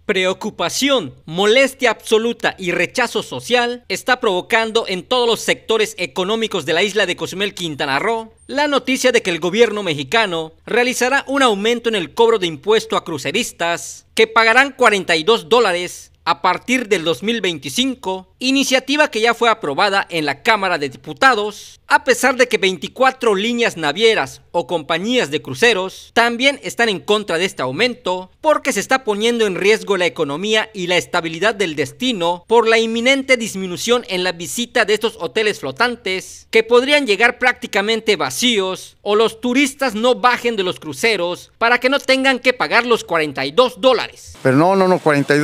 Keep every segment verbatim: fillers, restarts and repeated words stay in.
Preocupación, molestia absoluta y rechazo social está provocando en todos los sectores económicos de la isla de Cozumel, Quintana Roo, la noticia de que el gobierno mexicano realizará un aumento en el cobro de impuesto a cruceristas que pagarán cuarenta y dos dólares a partir del dos mil veinticinco, iniciativa que ya fue aprobada en la Cámara de Diputados, a pesar de que veinticuatro líneas navieras o compañías de cruceros también están en contra de este aumento, porque se está poniendo en riesgo la economía y la estabilidad del destino por la inminente disminución en la visita de estos hoteles flotantes, que podrían llegar prácticamente vacíos, o los turistas no bajen de los cruceros para que no tengan que pagar los cuarenta y dos dólares. Pero no, no, no, cuarenta y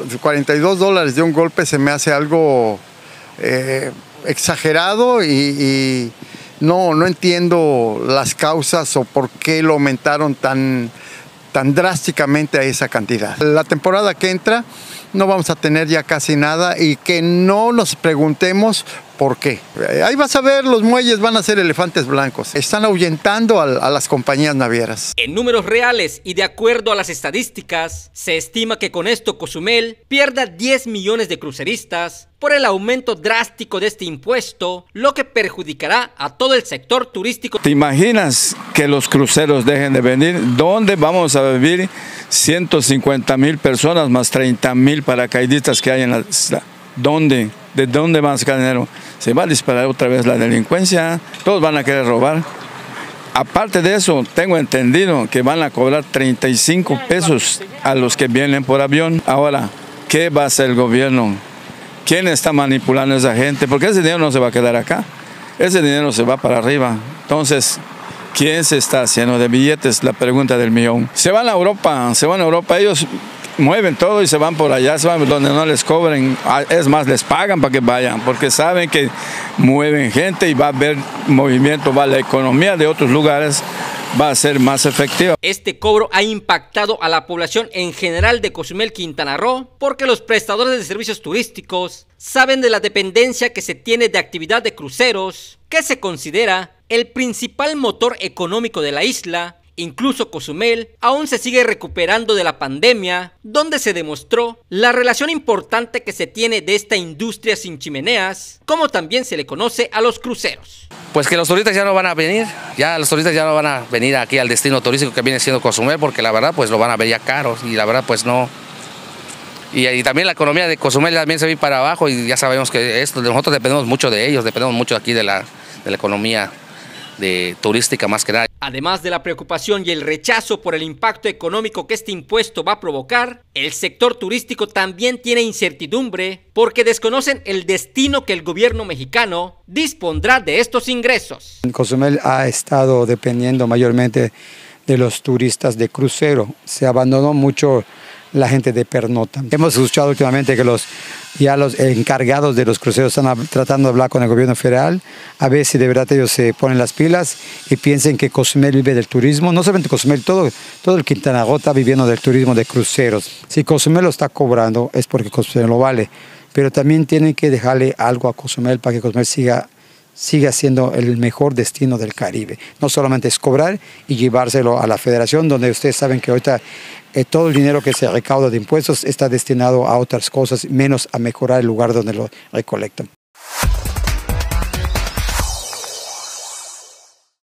dos dólares de un golpe se me hace algo eh, exagerado y, y no, no entiendo las causas o por qué lo aumentaron tan, tan drásticamente a esa cantidad. La temporada que entra no vamos a tener ya casi nada y que no nos preguntemos por qué. Ahí vas a ver, los muelles van a ser elefantes blancos. Están ahuyentando a, a las compañías navieras. En números reales y de acuerdo a las estadísticas, se estima que con esto Cozumel pierda diez millones de cruceristas por el aumento drástico de este impuesto, lo que perjudicará a todo el sector turístico. ¿Te imaginas que los cruceros dejen de venir? ¿Dónde vamos a vivir ciento cincuenta mil personas más treinta mil paracaidistas que hay en la isla? ¿Dónde? ¿De dónde van a sacar dinero? Se va a disparar otra vez la delincuencia, todos van a querer robar. Aparte de eso, tengo entendido que van a cobrar treinta y cinco pesos a los que vienen por avión. Ahora, ¿qué va a hacer el gobierno? ¿Quién está manipulando a esa gente? Porque ese dinero no se va a quedar acá, ese dinero se va para arriba. Entonces, ¿quién se está haciendo de billetes? La pregunta del millón. Se van a Europa, se van a Europa, ellos mueven todo y se van por allá, se van donde no les cobren, es más, les pagan para que vayan, porque saben que mueven gente y va a haber movimiento, va la economía de otros lugares va a ser más efectiva. Este cobro ha impactado a la población en general de Cozumel, Quintana Roo, porque los prestadores de servicios turísticos saben de la dependencia que se tiene de actividad de cruceros, que se considera el principal motor económico de la isla. Incluso Cozumel aún se sigue recuperando de la pandemia, donde se demostró la relación importante que se tiene de esta industria sin chimeneas, como también se le conoce a los cruceros. Pues que los turistas ya no van a venir, ya los turistas ya no van a venir aquí al destino turístico que viene siendo Cozumel, porque la verdad pues lo van a ver ya caros y la verdad pues no. Y, y también la economía de Cozumel también se ve para abajo y ya sabemos que esto, nosotros dependemos mucho de ellos, dependemos mucho aquí de la, de la economía de turística más que nada. Además de la preocupación y el rechazo por el impacto económico que este impuesto va a provocar, el sector turístico también tiene incertidumbre porque desconocen el destino que el gobierno mexicano dispondrá de estos ingresos. Cozumel ha estado dependiendo mayormente de los turistas de crucero, se abandonó mucho la gente de pernota. Hemos escuchado últimamente que los, ya los encargados de los cruceros están tratando de hablar con el gobierno federal, a ver si de verdad ellos se ponen las pilas y piensen que Cozumel vive del turismo. No solamente Cozumel, todo, todo el Quintana Roo está viviendo del turismo de cruceros. Si Cozumel lo está cobrando es porque Cozumel lo vale, pero también tienen que dejarle algo a Cozumel para que Cozumel siga siga siendo el mejor destino del Caribe. No solamente es cobrar y llevárselo a la federación, donde ustedes saben que ahorita eh, todo el dinero que se recauda de impuestos está destinado a otras cosas, menos a mejorar el lugar donde lo recolectan.